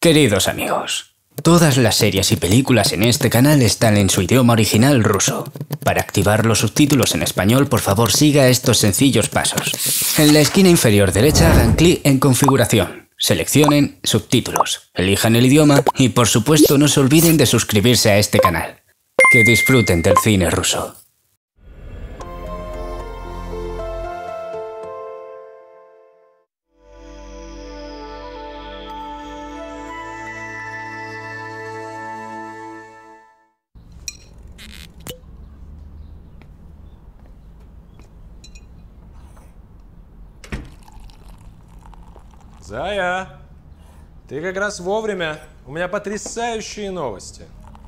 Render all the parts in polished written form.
Queridos amigos, todas las series y películas en este canal están en su idioma original ruso. Para activar los subtítulos en español, por favor siga estos sencillos pasos. En la esquina inferior derecha hagan clic en configuración. Seleccionen subtítulos, elijan el idioma y por supuesto no se olviden de suscribirse a este canal. Que disfruten del cine ruso. Зая, ты как раз вовремя. У меня потрясающие новости.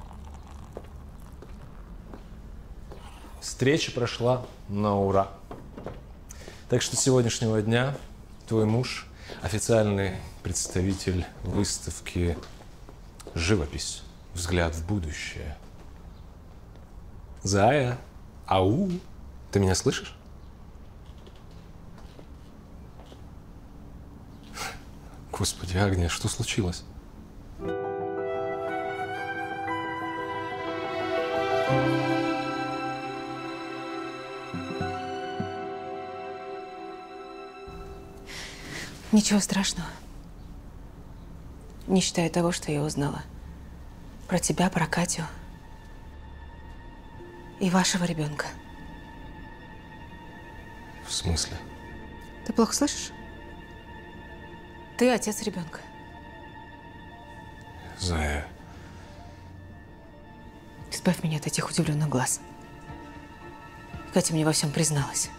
Встреча прошла на ура. Так что с сегодняшнего дня твой муж официальный представитель выставки «Живопись. Взгляд в будущее». Зая, ау, ты меня слышишь? Господи, Агния, что случилось? Ничего страшного. Не считая того, что я узнала. Про тебя, про Катю. И вашего ребенка. В смысле? Ты плохо слышишь? Ты отец ребенка. Зая. Избавь меня от этих удивленных глаз. Катя мне во всем призналась.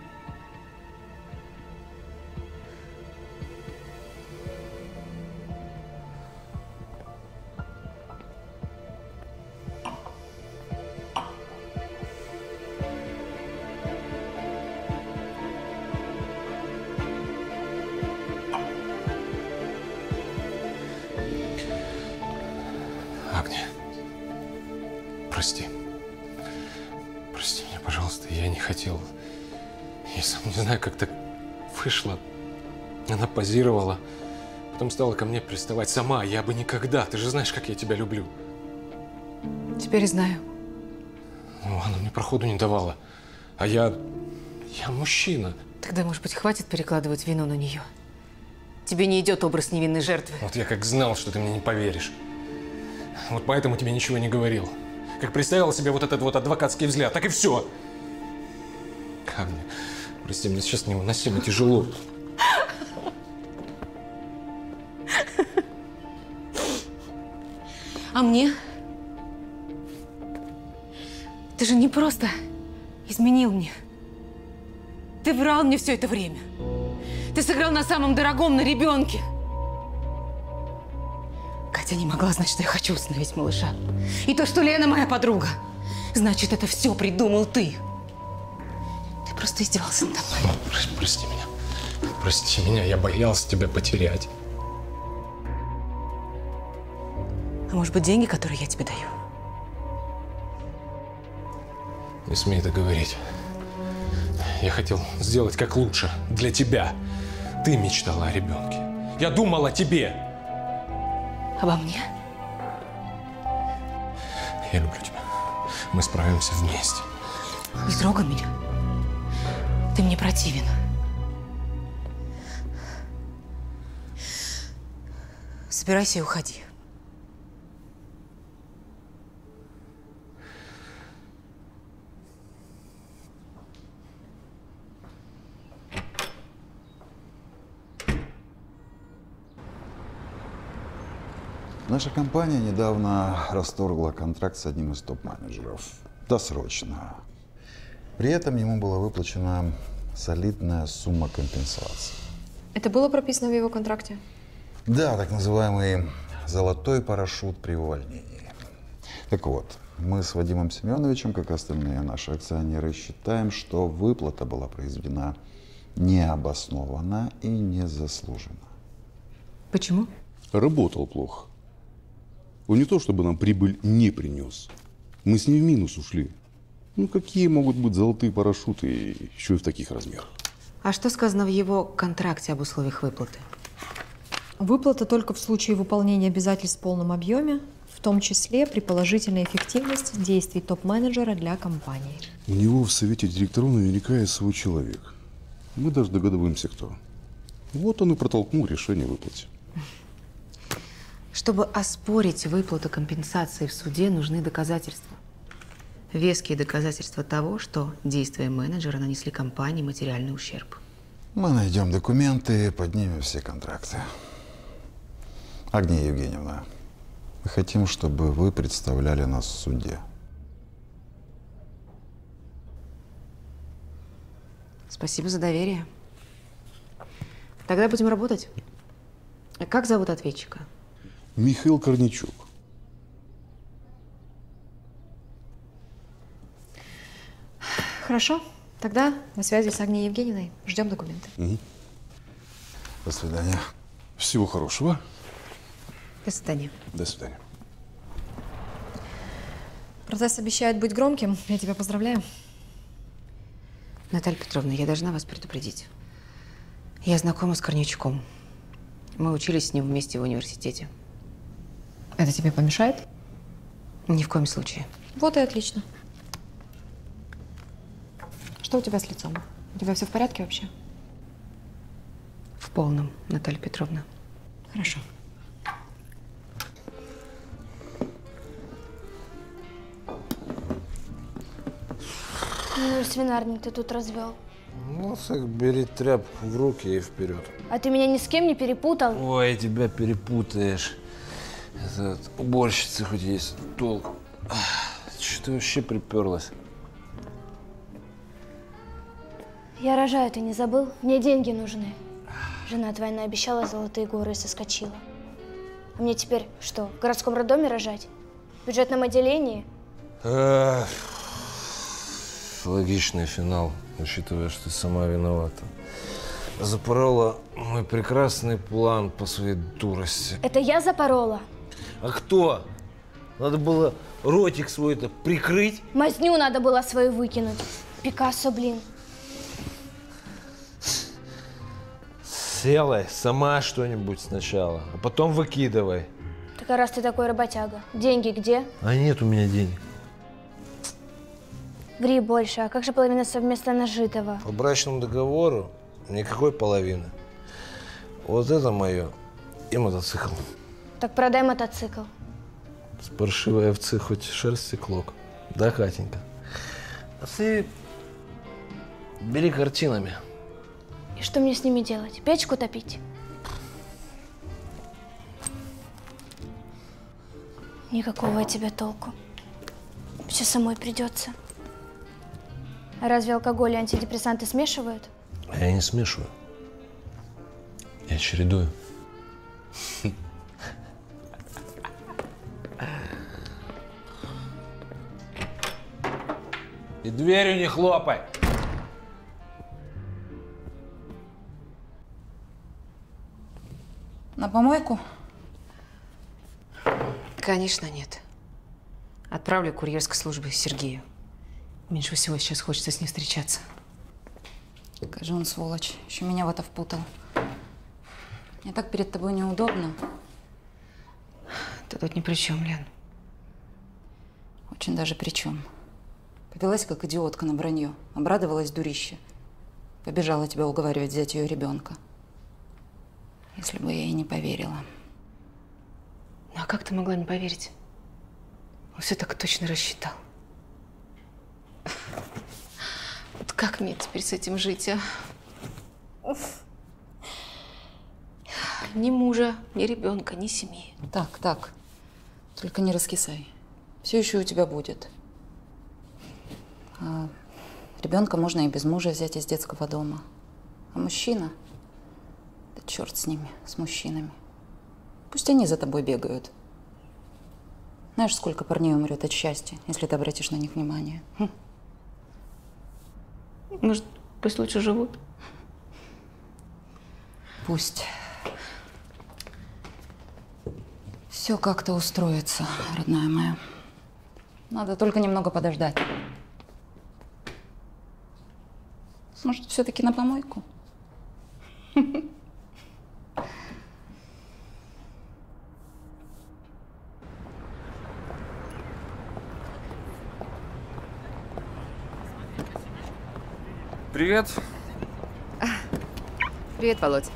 Агния, прости. Прости меня, пожалуйста, я не хотел. Я сам не знаю, как так вышло. Она позировала, потом стала ко мне приставать сама. Я бы никогда, ты же знаешь, как я тебя люблю. Теперь знаю. Ну, она мне проходу не давала. А я мужчина. Тогда, может быть, хватит перекладывать вину на нее? Тебе не идет образ невинной жертвы. Вот я как знал, что ты мне не поверишь. Вот поэтому тебе ничего не говорил. Как представил себе вот этот вот адвокатский взгляд, так и все. Агния, прости, мне сейчас невыносимо тяжело. А мне? Ты же не просто изменил мне. Ты врал мне все это время. Ты сыграл на самом дорогом, на ребенке. Катя не могла знать, что я хочу усыновить малыша. И то, что Лена моя подруга. Значит, это все придумал ты. Ты просто издевался надо мной. Прости меня. Прости меня, я боялся тебя потерять. А может быть, деньги, которые я тебе даю? Не смей это говорить. Я хотел сделать как лучше для тебя. Ты мечтала о ребенке. Я думал о тебе. Обо мне? Я люблю тебя. Мы справимся вместе. Не трогай меня. Ты мне противен. Собирайся и уходи. Наша компания недавно расторгла контракт с одним из топ-менеджеров. Досрочно. При этом ему была выплачена солидная сумма компенсации. Это было прописано в его контракте? Да, так называемый золотой парашют при увольнении. Так вот, мы с Вадимом Семеновичем, как остальные наши акционеры, считаем, что выплата была произведена необоснованно и незаслуженно. Почему? Работал плохо. Он не то, чтобы нам прибыль не принес. Мы с ним в минус ушли. Ну, какие могут быть золотые парашюты, еще и в таких размерах? А что сказано в его контракте об условиях выплаты? Выплата только в случае выполнения обязательств в полном объеме, в том числе при положительной эффективности действий топ-менеджера для компании. У него в совете директоров наверняка есть свой человек. Мы даже догадываемся, кто. Вот он и протолкнул решение о выплате. Чтобы оспорить выплату компенсации в суде, нужны доказательства. Веские доказательства того, что действия менеджера нанесли компании материальный ущерб. Мы найдем документы и поднимем все контракты. Агния Евгеньевна, мы хотим, чтобы вы представляли нас в суде. Спасибо за доверие. Тогда будем работать. Как зовут ответчика? Михаил Корничук. Хорошо. Тогда на связи с Агнией Евгеньевной. Ждем документы. До свидания. Всего хорошего. До свидания. До свидания. Процесс обещает быть громким. Я тебя поздравляю. Наталья Петровна, я должна вас предупредить. Я знакома с Корничуком. Мы учились с ним вместе в университете. Это тебе помешает? Ни в коем случае. Вот и отлично. Что у тебя с лицом? У тебя все в порядке вообще? В полном, Наталья Петровна. Хорошо. Ну и свинарник ты тут развел. Ну, так бери тряпку в руки и вперед. А ты меня ни с кем не перепутал? Ой, тебя перепутаешь. Это от уборщицы хоть есть толк. Что ты вообще приперлась? Я рожаю, ты не забыл? Мне деньги нужны. Жена твоя наобещала золотые горы и соскочила. А мне теперь что, в городском роддоме рожать? В бюджетном отделении? Логичный финал, учитывая, что ты сама виновата. Запорола мой прекрасный план по своей дурости. Это я запорола? А кто? Надо было ротик свой-то прикрыть. Мазню надо было свою выкинуть. Пикассо, блин. Делай сама что-нибудь сначала, а потом выкидывай. Так а раз ты такой работяга, деньги где? А нет у меня денег. Ври больше, а как же половина совместно нажитого? По брачному договору никакой половины. Вот это мое и мотоцикл. Так продай мотоцикл. С паршивой овцы хоть шерсть и клок. Да, Катенька? А ты бери картинами. И что мне с ними делать? Печку топить? Никакого от тебя толку. Все самой придется. А разве алкоголь и антидепрессанты смешивают? А я не смешиваю. Я чередую. И дверью не хлопай. На помойку? Конечно, нет. Отправлю курьерской службы Сергею. Меньше всего сейчас хочется с ним встречаться. Скажи, он сволочь. Еще меня в это впутал. Мне так перед тобой неудобно. Ты тут ни при чем, Лен. Очень даже при чем. Повелась как идиотка на вранье. Обрадовалась дурище. Побежала тебя уговаривать взять ее ребенка. Если бы я ей не поверила. Ну а как ты могла не поверить? Он все так точно рассчитал. Вот как мне теперь с этим жить, а? Ни мужа, ни ребенка, ни семьи. Так. Только не раскисай. Все еще у тебя будет. А ребенка можно и без мужа взять из детского дома. А мужчина? Да черт с ними, с мужчинами. Пусть они за тобой бегают. Знаешь, сколько парней умрет от счастья, если ты обратишь на них внимание? Может, пусть лучше живут? Пусть. Все как-то устроится, родная моя. Надо только немного подождать. Может, все-таки на помойку? Привет. Привет, Володь.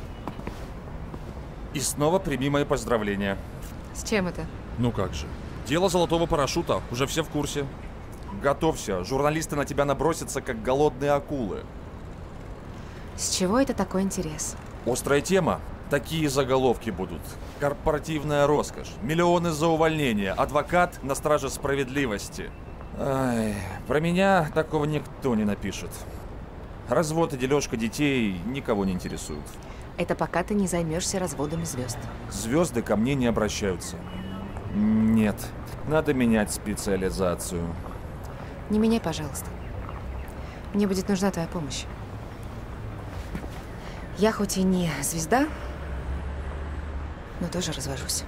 И снова прими мои поздравления. С чем это? Ну как же. Дело золотого парашюта. Уже все в курсе. Готовься. Журналисты на тебя набросятся, как голодные акулы. С чего это такой интерес? Острая тема. Такие заголовки будут. Корпоративная роскошь. Миллионы за увольнение. Адвокат на страже справедливости. Ай, про меня такого никто не напишет. Развод и дележка детей никого не интересуют. Это пока ты не займешься разводами звезд. Звезды ко мне не обращаются. Нет, надо менять специализацию. Не меняй, пожалуйста. Мне будет нужна твоя помощь. Я хоть и не звезда, но тоже развожусь.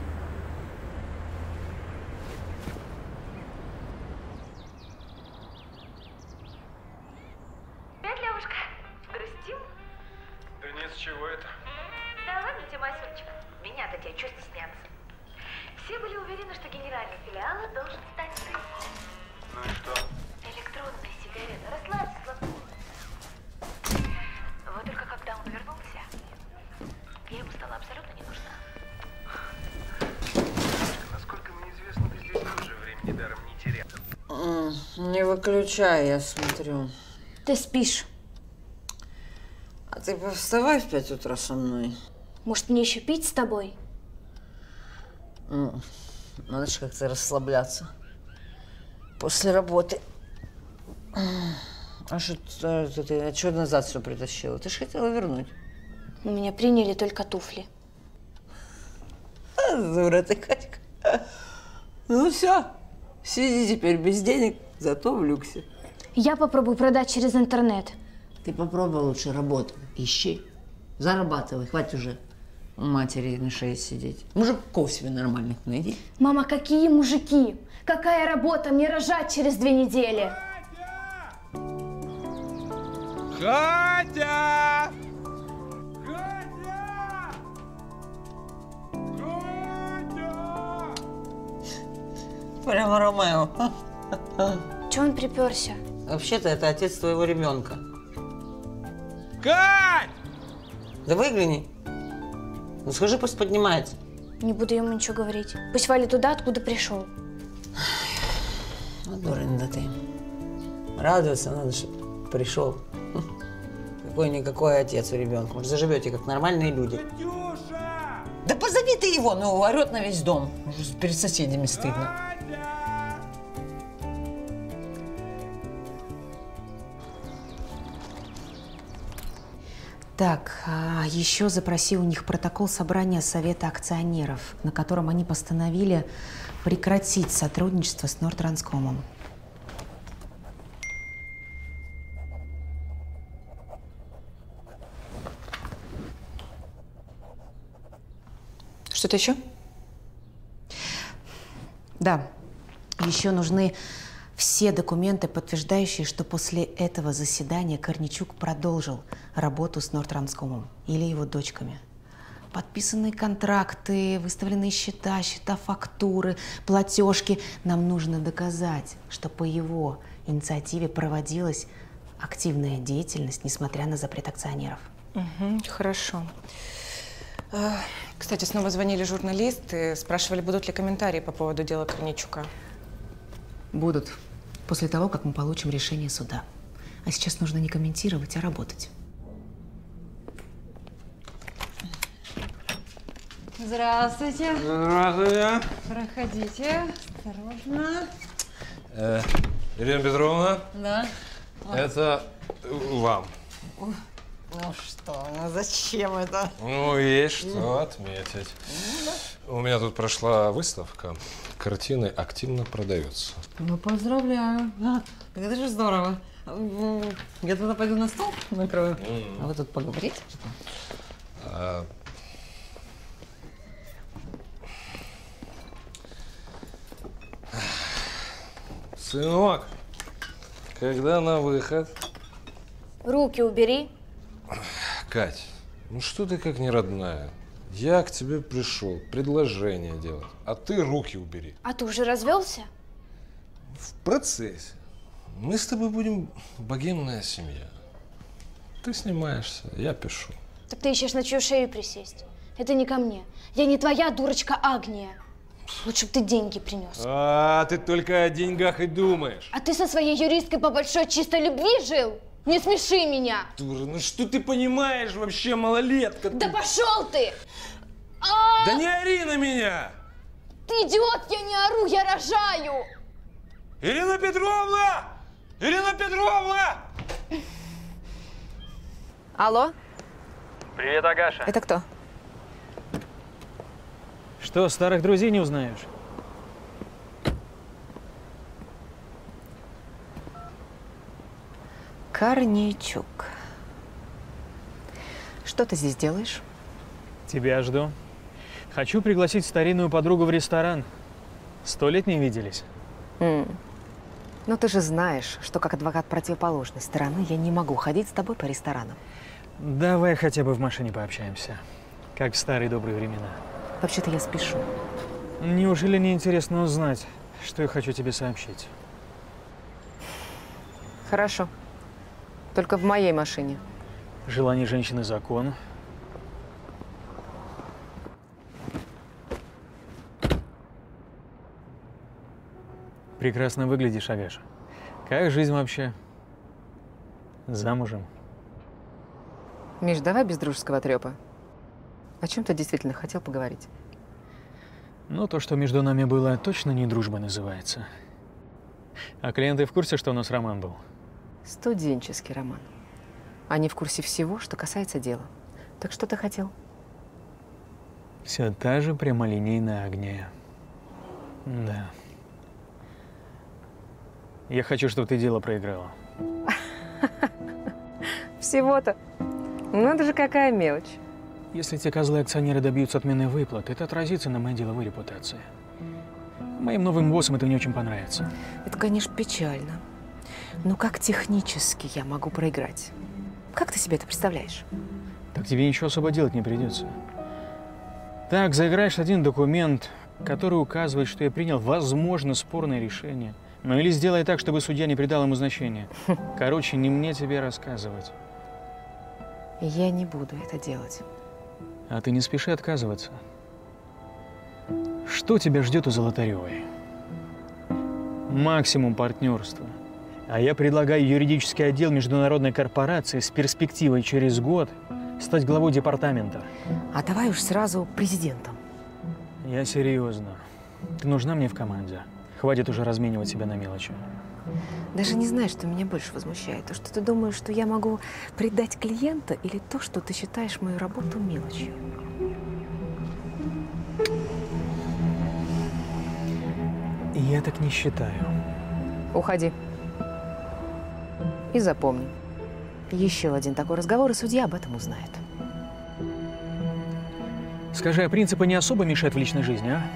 Привет, Левушка. Грустим? Да нет, с чего это? Да ладно тебе, Масюрчик. Меня-то тебе что стесняться? Все были уверены, что генеральный филиал должен стать ты. Ну и что? Электронная сигарета. Расслабься, Златко. Вот только когда он вернулся, я ему стала абсолютно не нужна. Насколько мне известно, ты здесь тоже времени даром не терял. Не выключай, я смотрю. Ты спишь. А ты повставай в 5 утра со мной. Может, мне еще пить с тобой? Надо же как-то расслабляться. После работы. А что ты отчет назад все притащила? Ты же хотела вернуть. У меня приняли только туфли. Дура ты, Катька. Ну все, сиди теперь без денег, зато в люксе. Я попробую продать через интернет. Ты попробуй лучше работу. Ищи. Зарабатывай, хватит уже у матери на шее сидеть. Мужиков себе нормальных найди. Мама, какие мужики? Какая работа? Мне рожать через 2 недели. Катя! Прямо Ромео. Че он приперся? Вообще-то это отец твоего ребенка. Кать! Да выгляни. Ну скажи, пусть поднимается. Не буду ему ничего говорить. Пусть валит туда, откуда пришел. Ну, дурень да ты. Радоваться надо, чтобы пришел. Какой-никакой отец у ребенка. Может, заживете как нормальные люди. Да позови ты его, ну орет на весь дом. Уже перед соседями стыдно. Так, а еще запроси у них протокол собрания Совета акционеров, на котором они постановили прекратить сотрудничество с Нордтранскомом. Что-то еще? Да. Еще нужны все документы, подтверждающие, что после этого заседания Корничук продолжил работу с Нордтранскомом или его дочками. Подписанные контракты, выставленные счета, фактуры, платежки. Нам нужно доказать, что по его инициативе проводилась активная деятельность, несмотря на запрет акционеров. Хорошо. Кстати, снова звонили журналисты, спрашивали, будут ли комментарии по поводу дела Корничука. Будут. После того, как мы получим решение суда. А сейчас нужно не комментировать, а работать. Здравствуйте. Здравствуйте. Проходите. Осторожно. Елена Петровна, Да. это вам. Ну что, ну зачем это? Ну, есть что отметить. У меня тут прошла выставка. Картины активно продаются. Ну, поздравляю. Так это же здорово. Я туда пойду на стол накрою. А вы тут поговорите? Сынок, когда на выход? Руки убери. Кать, ну что ты как не родная? Я к тебе пришел предложение делать, а ты руки убери. А ты уже развелся? В процессе. Мы с тобой будем богемная семья. Ты снимаешься, я пишу. Так ты ищешь на чью шею присесть. Это не ко мне. Я не твоя дурочка Агния. Лучше бы ты деньги принес. А, ты только о деньгах и думаешь. А ты со своей юристкой по большой чистой любви жил? Не смеши меня. Дура, ну что ты понимаешь вообще, малолетка? Да пошел ты! Да не ори на меня! Ты идиот, я не ору, я рожаю! Ирина Петровна! Ирина Петровна! Алло? Привет, Агаша. Это кто? Что, старых друзей не узнаешь? Корнейчук. Что ты здесь делаешь? Тебя жду. Хочу пригласить старинную подругу в ресторан. 100 лет не виделись. Ну ты же знаешь, что как адвокат противоположной стороны я не могу ходить с тобой по ресторанам. Давай хотя бы в машине пообщаемся. Как в старые добрые времена. Вообще-то я спешу. Неужели не интересно узнать, что я хочу тебе сообщить? Хорошо. Только в моей машине. Желание женщины – закон. Прекрасно выглядишь, Агаша. Как жизнь вообще? Замужем? Миш, давай без дружеского трёпа. О чем ты действительно хотел поговорить? Ну, то, что между нами было, точно не дружба называется. А клиенты в курсе, что у нас роман был? Студенческий роман. Они в курсе всего, что касается дела. Так что ты хотел? Все та же прямолинейная Агния. Да. Я хочу, чтобы ты дело проиграла. Всего-то? Ну, это же какая мелочь. Если те козлы-акционеры добьются отмены выплат, это отразится на моей деловой репутации. Моим новым боссам это не очень понравится. Это, конечно, печально. Но как технически я могу проиграть? Как ты себе это представляешь? Так тебе ничего особо делать не придется. Так, заиграешь один документ, который указывает, что я принял, возможно, спорное решение. Ну или сделай так, чтобы судья не придал ему значения. Короче, не мне тебе рассказывать. Я не буду это делать. А ты не спеши отказываться. Что тебя ждет у Золотаревой? Максимум партнерства. А я предлагаю юридический отдел международной корпорации с перспективой через год стать главой департамента. А давай уж сразу президентом. Я серьезно. Ты нужна мне в команде. Хватит уже разменивать себя на мелочи. Даже не знаю, что меня больше возмущает. То, что ты думаешь, что я могу предать клиента, или то, что ты считаешь мою работу мелочью. Я так не считаю. Уходи. И запомни. Еще один такой разговор, и судья об этом узнает. Скажи, а принципы не особо мешают в личной жизни, а?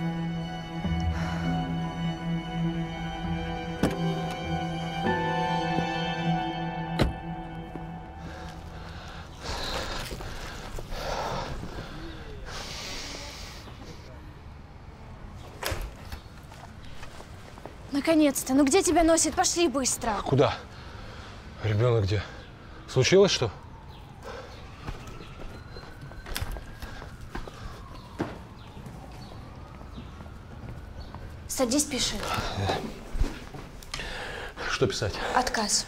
Наконец-то. Ну где тебя носит? Пошли быстро. Куда? Ребенок где? Случилось что? Садись, пиши. Что писать? Отказ.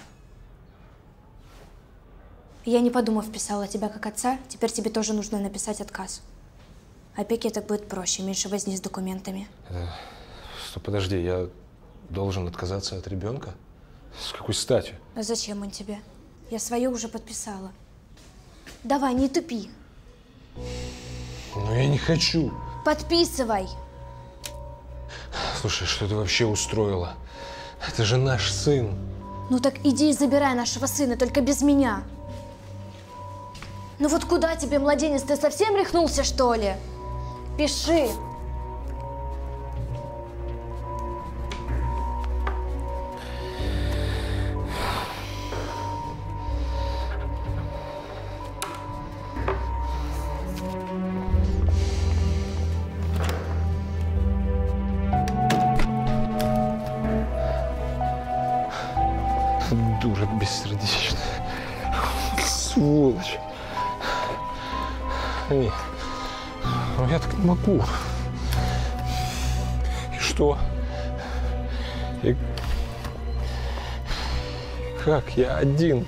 Я, не подумав, писала тебя как отца. Теперь тебе тоже нужно написать отказ. Опеке так будет проще, меньше возни с документами. Стоп, подожди, я должен отказаться от ребенка? С какой стати? А зачем он тебе? Я свое уже подписала. Давай, не тупи. Но я не хочу. Подписывай. Слушай, что ты вообще устроила? Это же наш сын. Ну так иди и забирай нашего сына, только без меня. Ну вот куда тебе, младенец, ты совсем рехнулся, что ли? Пиши. Дура бессердечная. сволочь. Нет, ну я так не могу. И что? И как я один?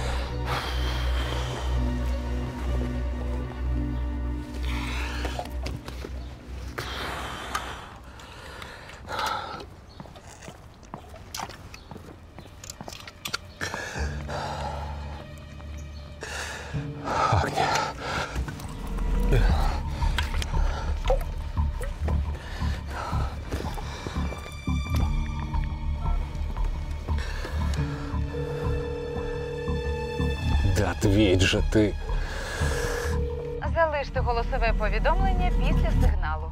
Да ответь же ты. Залиште голосове повідомлення після сигналу.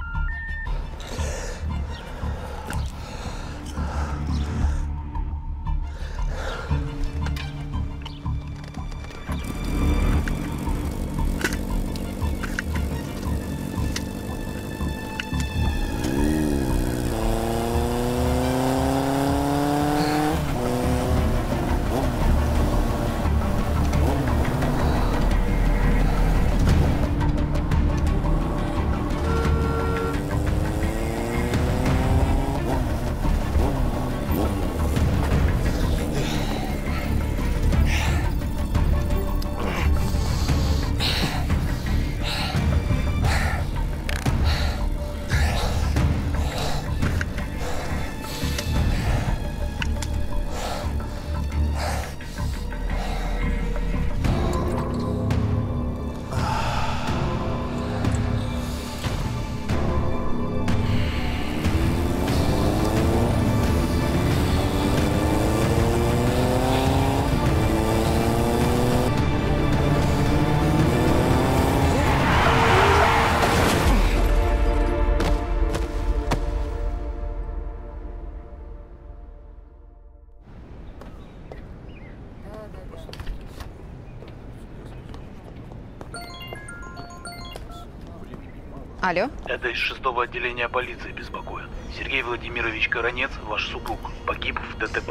Алло? Это из 6-го отделения полиции беспокоит. Сергей Владимирович Коронец, ваш супруг, погиб в ДТП.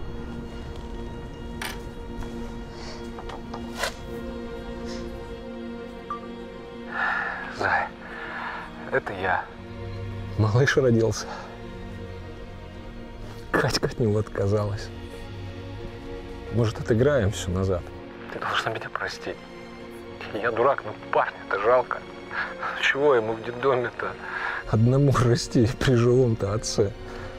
Зай, это я. Малыш родился. Катька от него отказалась. Может, отыграем все назад? Ты должна меня простить. Я дурак, но парня-то жалко. Чего ему в детдоме-то одному расти при живом-то отце?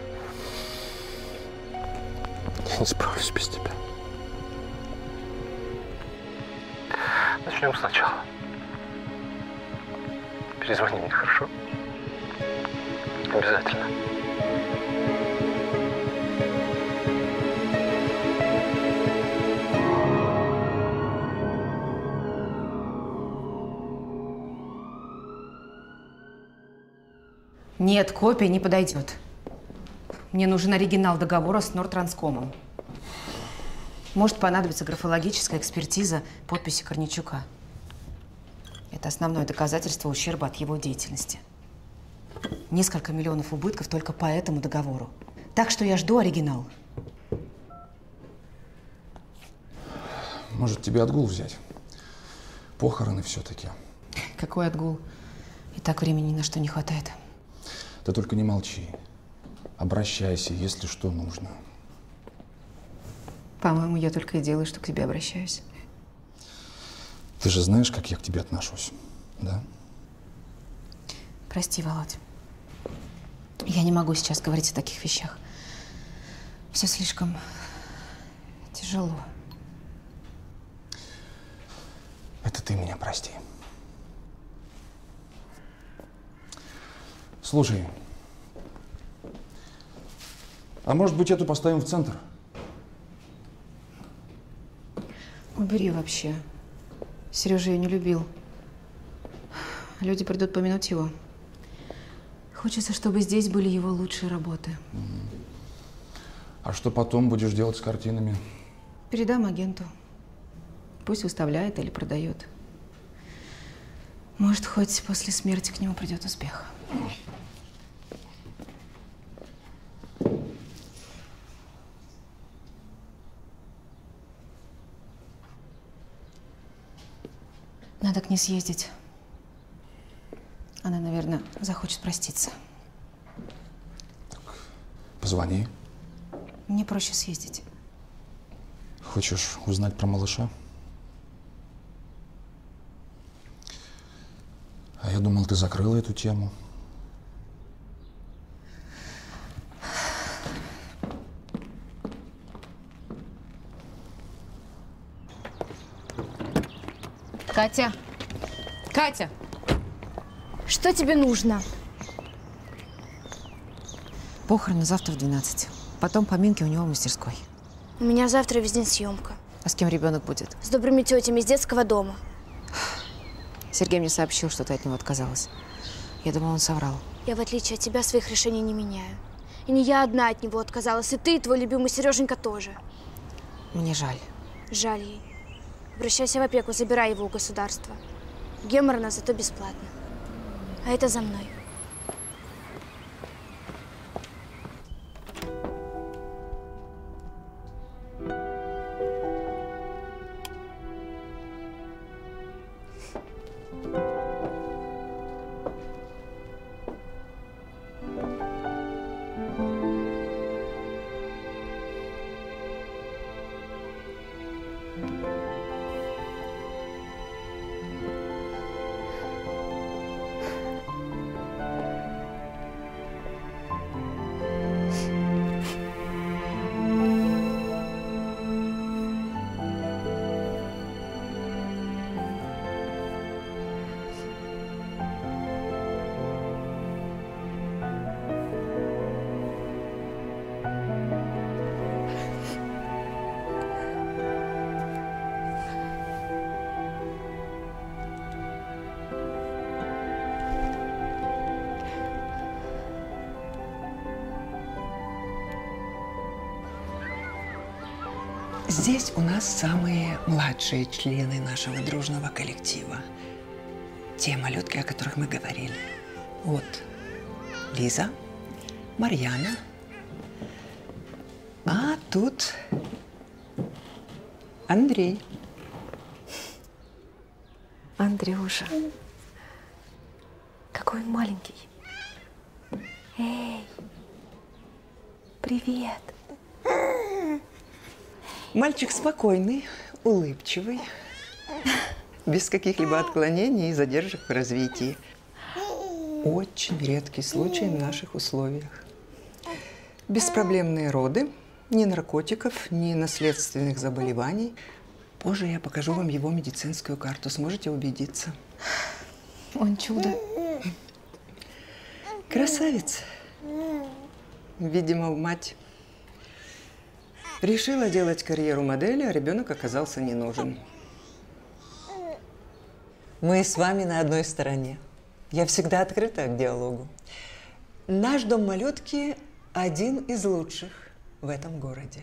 Я не справлюсь без тебя. Начнем сначала. Перезвони мне, хорошо? Обязательно. Нет, копия не подойдет. Мне нужен оригинал договора с Нордтранскомом. Может понадобиться графологическая экспертиза подписи Корничука. Это основное доказательство ущерба от его деятельности. Несколько миллионов убытков только по этому договору. Так что я жду оригинал. Может, тебе отгул взять? Похороны все-таки. Какой отгул? И так времени ни на что не хватает. Ты только не молчи. Обращайся, если что нужно. По-моему, я только и делаю, что к тебе обращаюсь. Ты же знаешь, как я к тебе отношусь, да? Прости, Володь. Я не могу сейчас говорить о таких вещах. Все слишком тяжело. Это ты меня прости. Слушай, а может быть, эту поставим в центр? Убери вообще. Сережа ее не любил. Люди придут помянуть его. Хочется, чтобы здесь были его лучшие работы. А что потом будешь делать с картинами? Передам агенту. Пусть выставляет или продает. Может, хоть после смерти к нему придет успех. Надо к ней съездить. Она, наверное, захочет проститься. Позвони. Мне проще съездить. Хочешь узнать про малыша? А я думал, ты закрыла эту тему. Катя! Катя! Что тебе нужно? Похороны завтра в 12. Потом поминки у него в мастерской. У меня завтра весь день съемка. А с кем ребенок будет? С добрыми тетями из детского дома. Сергей мне сообщил, что ты от него отказалась. Я думала, он соврал. Я, в отличие от тебя, своих решений не меняю. И не я одна от него отказалась, и ты, и твой любимый Сереженька тоже. Мне жаль. Жаль ей. Обращайся в опеку, забирай его у государства. Геморно, зато бесплатно. А это за мной. Здесь у нас самые младшие члены нашего дружного коллектива. Те малютки, о которых мы говорили. Вот Лиза, Марьяна. А тут Андрей. Андрюша. Какой он маленький. Эй, привет. Мальчик спокойный, улыбчивый, без каких-либо отклонений и задержек в развитии. Очень редкий случай в наших условиях. Беспроблемные роды, ни наркотиков, ни наследственных заболеваний. Позже я покажу вам его медицинскую карту, сможете убедиться. Он чудо. Красавец. Видимо, мать решила делать карьеру модели, а ребенок оказался не нужен. Мы с вами на одной стороне. Я всегда открыта к диалогу. Наш дом малютки один из лучших в этом городе.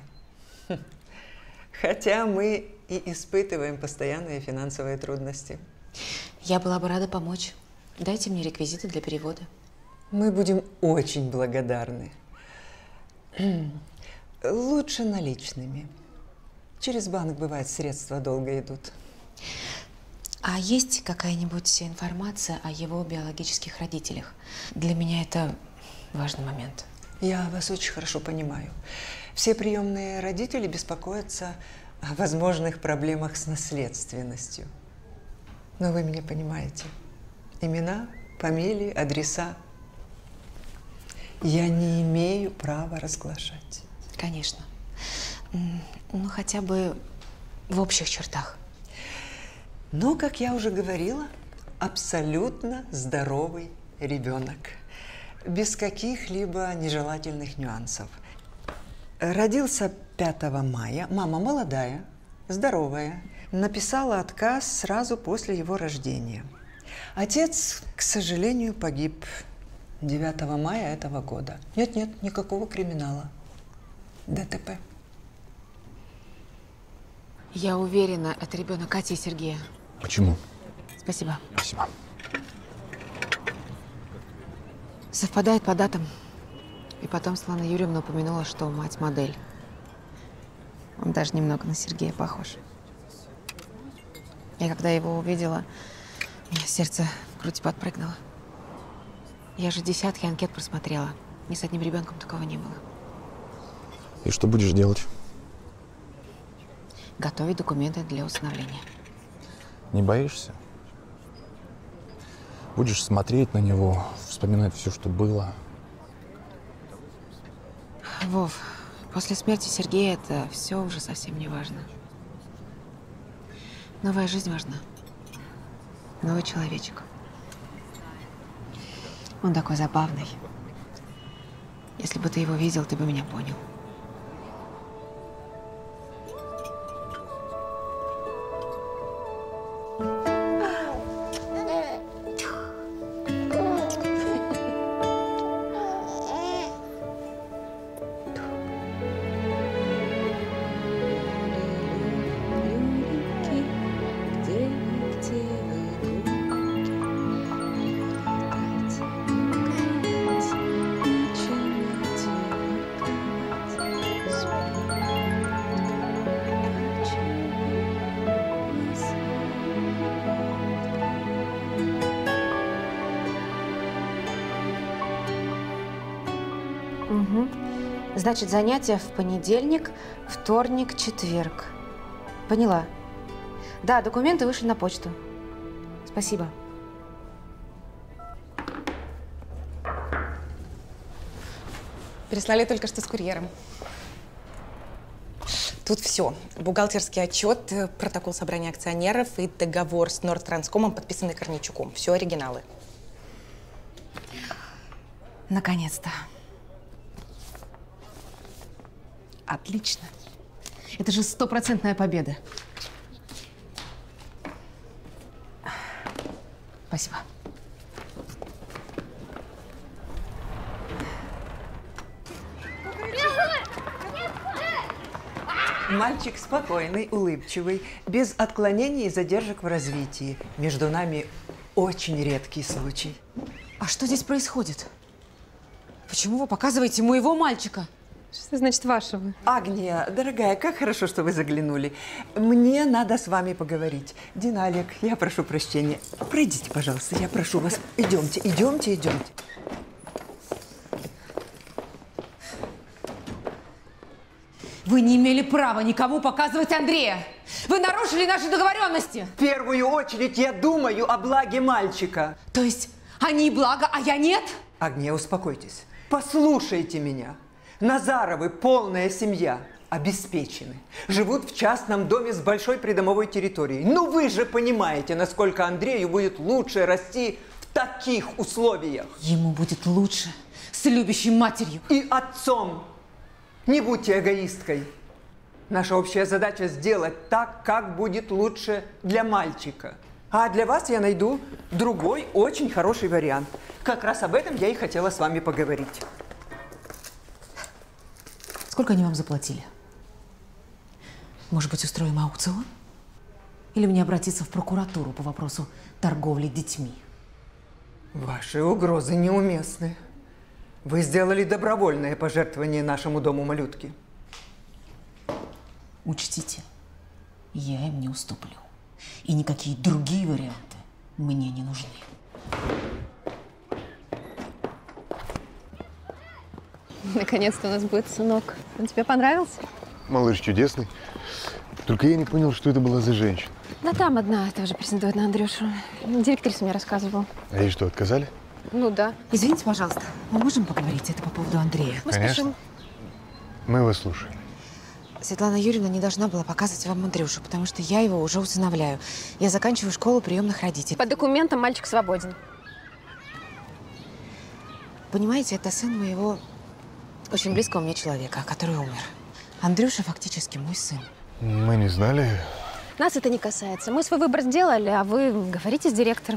Хотя мы и испытываем постоянные финансовые трудности. Я была бы рада помочь. Дайте мне реквизиты для перевода. Мы будем очень благодарны. Лучше наличными. Через банк, бывает, средства долго идут. А есть какая-нибудь информация о его биологических родителях? Для меня это важный момент. Я вас очень хорошо понимаю. Все приемные родители беспокоятся о возможных проблемах с наследственностью. Но вы меня понимаете. Имена, фамилии, адреса я не имею права разглашать. Конечно. Ну, хотя бы в общих чертах. Но, как я уже говорила, абсолютно здоровый ребенок. Без каких-либо нежелательных нюансов. Родился 5 мая. Мама молодая, здоровая. Написала отказ сразу после его рождения. Отец, к сожалению, погиб 9 мая этого года. Нет-нет, никакого криминала. ДТП. Я уверена, это ребенок Кати и Сергея. Почему? Спасибо. Спасибо. Совпадает по датам. И потом Светлана Юрьевна упомянула, что мать модель. Он даже немного на Сергея похож. Я когда его увидела, У меня сердце в грудь подпрыгнуло. Я же десятки анкет просмотрела. Ни с одним ребенком такого не было. И что будешь делать? Готовить документы для усыновления. Не боишься? Будешь смотреть на него, вспоминать все, что было. Вов, после смерти Сергея это все уже совсем не важно. Новая жизнь важна. Новый человечек. Он такой забавный. Если бы ты его видел, ты бы меня понял. Угу. Значит, занятия в понедельник, вторник, четверг. Поняла. Да, документы вышли на почту. Спасибо. Переслали только что с курьером. Тут все. Бухгалтерский отчет, протокол собрания акционеров и договор с Нордтранскомом, подписанный Корничуком. Все оригиналы. Наконец-то. Отлично. Это же 100% победа. Спасибо. Мальчик спокойный, улыбчивый, без отклонений и задержек в развитии. Между нами очень редкий случай. А что здесь происходит? Почему вы показываете моего мальчика? Что значит вашего? Агния, дорогая, как хорошо, что вы заглянули. Мне надо с вами поговорить. Дина, Олег, я прошу прощения. Пройдите, пожалуйста, я прошу вас. Идемте, идемте, идемте. Вы не имели права никому показывать Андрея. Вы нарушили наши договоренности. В первую очередь я думаю о благе мальчика. То есть они благо, а я нет? Агния, успокойтесь. Послушайте меня. Назаровы, полная семья, обеспечены. Живут в частном доме с большой придомовой территорией. Ну вы же понимаете, насколько Андрею будет лучше расти в таких условиях. Ему будет лучше с любящей матерью. И отцом. Не будьте эгоисткой. Наша общая задача сделать так, как будет лучше для мальчика. А для вас я найду другой очень хороший вариант. Как раз об этом я и хотела с вами поговорить. Сколько они вам заплатили? Может быть, устроим аукцион? Или мне обратиться в прокуратуру по вопросу торговли детьми? Ваши угрозы неуместны. Вы сделали добровольное пожертвование нашему дому малютки. Учтите, я им не уступлю. И никакие другие варианты мне не нужны. Наконец-то у нас будет сынок. Он тебе понравился? Малыш чудесный. Только я не понял, что это была за женщина. Да там одна тоже претендует на Андрюшу. Директриса мне рассказывала. А ей что, отказали? Ну да. Извините, пожалуйста, мы можем поговорить? Это по поводу Андрея. Мы Конечно. спешим. Мы вас слушаем. Светлана Юрьевна не должна была показывать вам Андрюшу, потому что я его уже усыновляю. Я заканчиваю школу приемных родителей. По документам мальчик свободен. Понимаете, это сын моего очень близкого мне человека, который умер. Андрюша фактически мой сын. Мы не знали. Нас это не касается. Мы свой выбор сделали, а вы говорите с директором.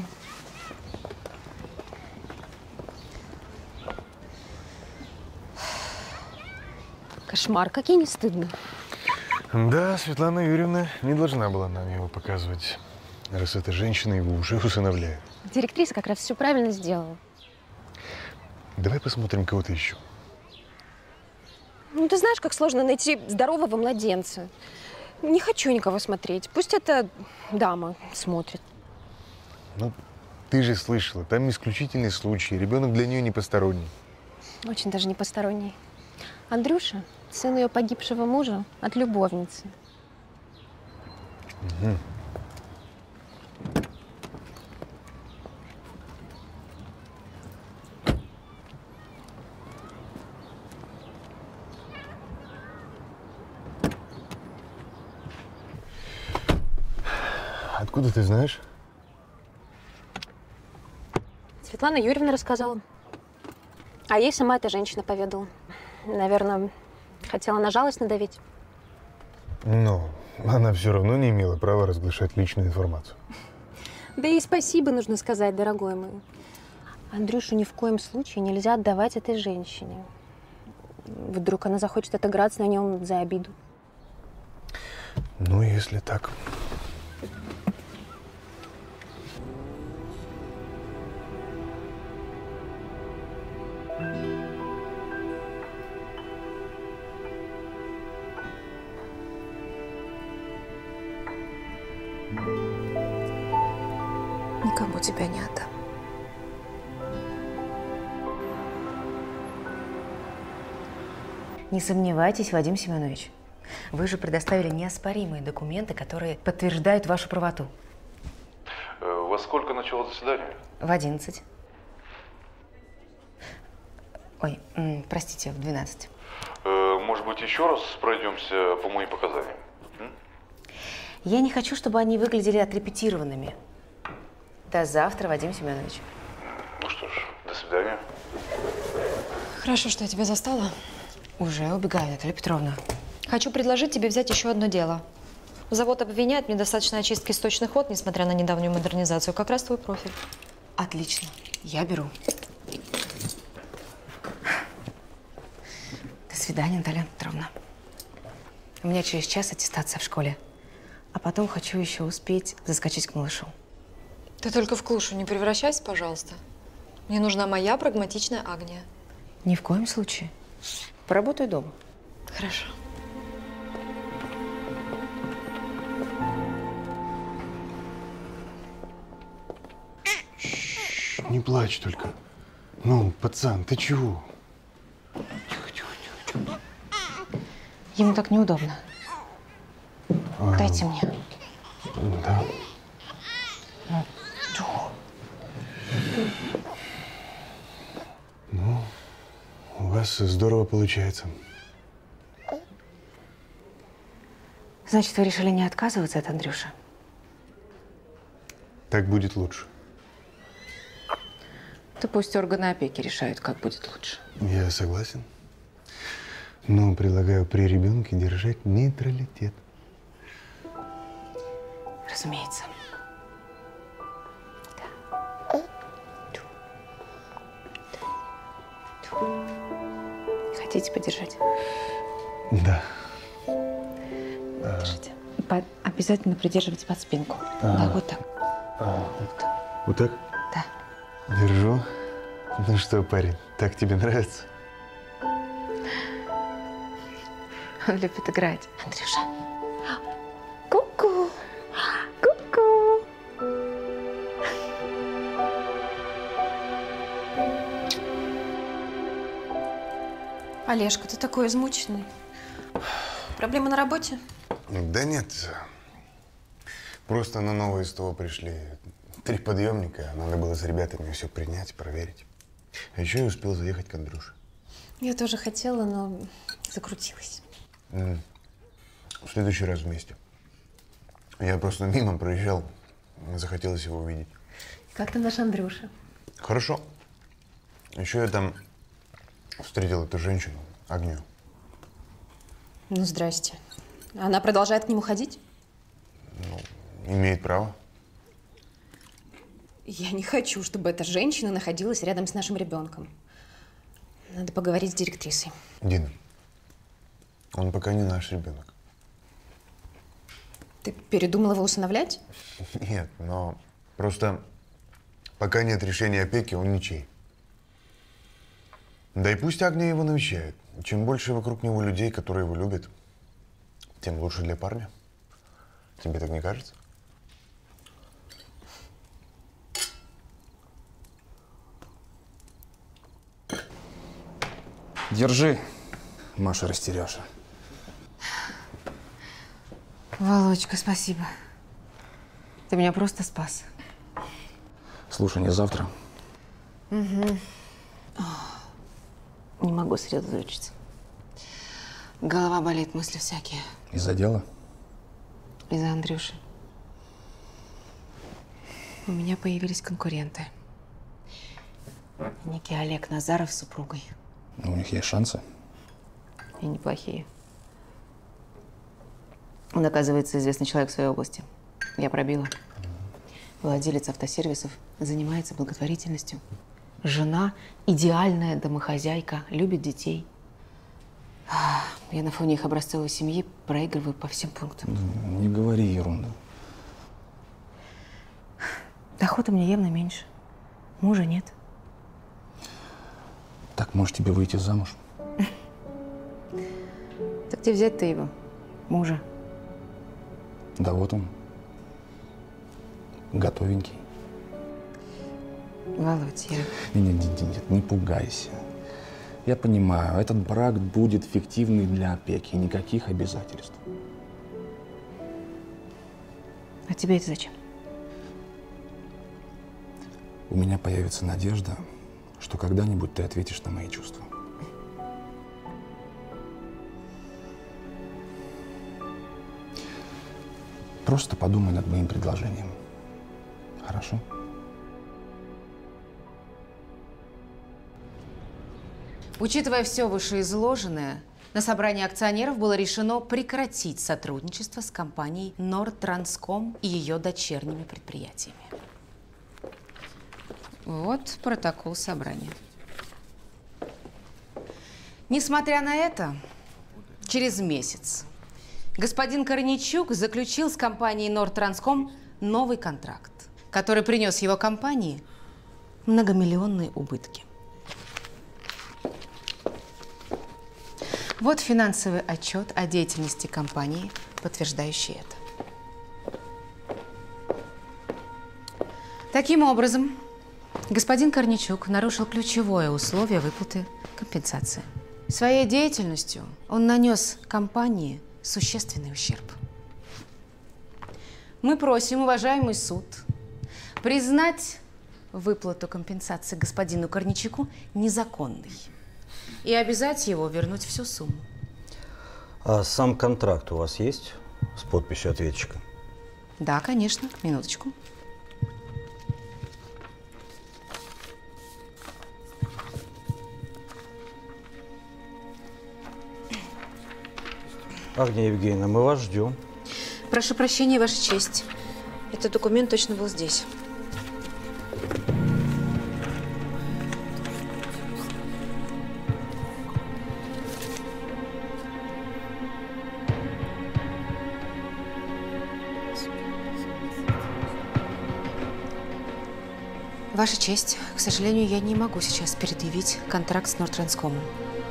Кошмар, какие не стыдно. Да, Светлана Юрьевна не должна была нам его показывать, раз эта женщина его уже усыновляет. Директриса как раз все правильно сделала. Давай посмотрим кого-то еще. Ну, ты знаешь, как сложно найти здорового младенца. Не хочу никого смотреть. Пусть эта дама смотрит. Ну, ты же слышала, там исключительный случай. Ребенок для нее не посторонний. Очень даже не посторонний. Андрюша – сын ее погибшего мужа от любовницы. Угу. Откуда ты знаешь? Светлана Юрьевна рассказала. А ей сама эта женщина поведала. Наверное, хотела на жалость надавить. Но она все равно не имела права разглашать личную информацию. Да и спасибо нужно сказать, дорогой мой. Андрюшу ни в коем случае нельзя отдавать этой женщине. Вдруг она захочет отыграться на нем за обиду. Ну, если так. Никому тебя не отдам. Не сомневайтесь, Вадим Семенович. Вы же предоставили неоспоримые документы, которые подтверждают вашу правоту. Во сколько начало заседание? В 11. Ой, простите, в 12. Может быть, еще раз пройдемся по моим показаниям? Я не хочу, чтобы они выглядели отрепетированными. До завтра, Вадим Семенович. Ну что ж, до свидания. Хорошо, что я тебя застала. Уже убегаю, Наталья Петровна. Хочу предложить тебе взять еще одно дело. Завод обвиняет в недостаточной очистке сточных вод, несмотря на недавнюю модернизацию. Как раз твой профиль. Отлично. Я беру. До свидания, Наталья Петровна. У меня через час аттестация в школе. А потом хочу еще успеть заскочить к малышу. Ты только в клушу не превращайся, пожалуйста. Мне нужна моя прагматичная Агния. Ни в коем случае. Поработаю дома. Хорошо. Не плачь только. Ну, пацан, ты чего? Ему так неудобно. Дайте мне. Да. Ну, у вас здорово получается. Значит, вы решили не отказываться от Андрюши? Так будет лучше. То пусть органы опеки решают, как будет лучше. Я согласен. Но предлагаю при ребенке держать нейтралитет. Разумеется. Хотите подержать? Да. Держите. Обязательно придерживайте под спинку. Да, вот так. Вот так? Да. Держу. Ну что, парень, так тебе нравится? Он любит играть. Андрюша. Ку-ку. Ку-ку. Олежка, ты такой измученный. Проблема на работе? Да нет. Просто на новое СТО пришли 3 подъемника. Надо было с ребятами все принять, проверить. А еще я успел заехать к Андрюше. Я тоже хотела, но закрутилась. В следующий раз вместе. Я просто мимо проезжал. Мне захотелось его увидеть. Как там наш Андрюша? Хорошо. Еще я там встретил эту женщину, Агнию. Ну, здрасте. Она продолжает к нему ходить? Ну, имеет право. Я не хочу, чтобы эта женщина находилась рядом с нашим ребенком. Надо поговорить с директрисой. Дина, он пока не наш ребенок. Ты передумал его усыновлять? Нет, но просто пока нет решения опеки, он ничей. Да и пусть Агния его навещает. Чем больше вокруг него людей, которые его любят, тем лучше для парня. Тебе так не кажется? Держи, Маша растеряша. Володька, спасибо. Ты меня просто спас. Слушай, не завтра. Угу. Не могу сосредоточиться. Голова болит, мысли всякие. Из-за дела? Из-за Андрюши. У меня появились конкуренты. Некий Олег Назаров с супругой. У них есть шансы? И неплохие. Он, оказывается, известный человек в своей области. Я пробила. Владелец автосервисов, занимается благотворительностью. Жена – идеальная домохозяйка, любит детей. Я на фоне их образцовой семьи проигрываю по всем пунктам. Не говори ерунду. Дохода мне явно меньше. Мужа нет. Так, может, тебе выйти замуж? Так где взять-то его, мужа? Да вот он. Готовенький. Володь, я… Нет, не пугайся. Я понимаю, этот брак будет фиктивный для опеки, никаких обязательств. А тебе это зачем? У меня появится надежда, что когда-нибудь ты ответишь на мои чувства. Просто подумай над моим предложением. Хорошо? Учитывая все вышеизложенное, на собрании акционеров было решено прекратить сотрудничество с компанией Нортрансკом и ее дочерними предприятиями. Вот протокол собрания. Несмотря на это, через месяц господин Корничук заключил с компанией Нортрансკом новый контракт, который принес его компании многомиллионные убытки. Вот финансовый отчет о деятельности компании, подтверждающий это. Таким образом, господин Корничук нарушил ключевое условие выплаты компенсации. Своей деятельностью он нанес компании существенный ущерб. Мы просим, уважаемый суд, признать выплату компенсации господину Корничуку незаконной и обязать его вернуть всю сумму. А сам контракт у вас есть с подписью ответчика? Да, конечно. Минуточку. Агния Евгеньевна, мы вас ждем. Прошу прощения, Ваша честь. Этот документ точно был здесь. Ваша честь, к сожалению, я не могу сейчас предъявить контракт с Нортранскомом.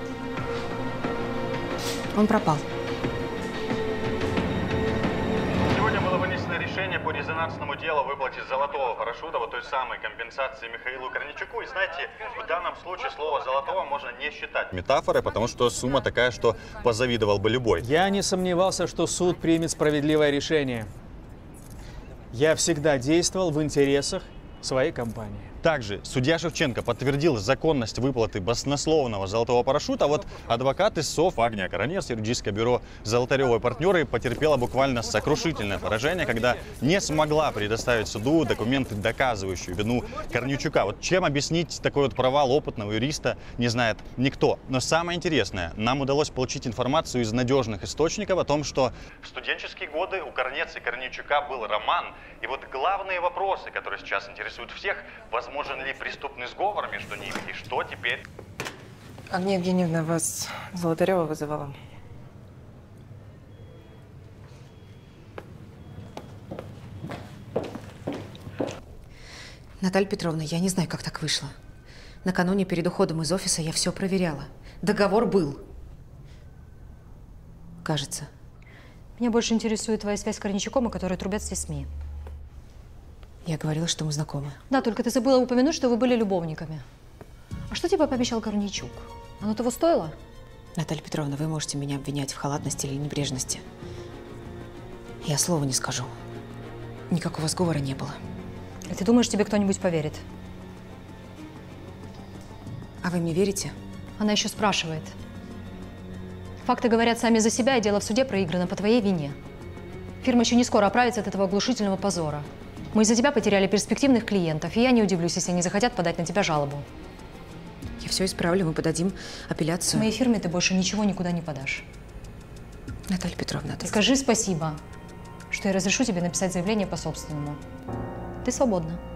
Он пропал. Сегодня было вынесено решение по резонансному делу о выплате золотого парашюта, вот той самой компенсации Михаилу Корничуку. И знаете, в данном случае слово «золотого» можно не считать метафорой, потому что сумма такая, что позавидовал бы любой. Я не сомневался, что суд примет справедливое решение. Я всегда действовал в интересах своей компании. Также судья Шевченко подтвердил законность выплаты баснословного золотого парашюта, а вот адвокат из СОФ Агния Коронец, юридическое бюро «Золотарёвы и партнеры» потерпела буквально сокрушительное поражение, когда не смогла предоставить суду документы, доказывающие вину Корничука. Вот чем объяснить такой вот провал опытного юриста, не знает никто. Но самое интересное, нам удалось получить информацию из надежных источников о том, что в студенческие годы у Корнец и Корничука был роман. И вот главные вопросы, которые сейчас интересуют всех, возможен ли преступный сговор между ними и что теперь? Агния Евгеньевна, вас Золотарева вызывала. Наталья Петровна, я не знаю, как так вышло. Накануне перед уходом из офиса я все проверяла. Договор был. Кажется. Меня больше интересует твоя связь с Корничуком, о которой трубят все СМИ. Я говорила, что мы знакомы. Да, только ты забыла упомянуть, что вы были любовниками. А что тебе пообещал Корничук? Оно того стоило? Наталья Петровна, вы можете меня обвинять в халатности или небрежности. Я слова не скажу. Никакого сговора не было. И ты думаешь, тебе кто-нибудь поверит? А вы мне верите? Она еще спрашивает. Факты говорят сами за себя, и дело в суде проиграно по твоей вине. Фирма еще не скоро оправится от этого оглушительного позора. Мы из-за тебя потеряли перспективных клиентов, и я не удивлюсь, если они захотят подать на тебя жалобу. Я все исправлю, мы подадим апелляцию. В моей фирме ты больше ничего никуда не подашь. Наталья Петровна, скажи спасибо, что я разрешу тебе написать заявление по собственному. Ты свободна.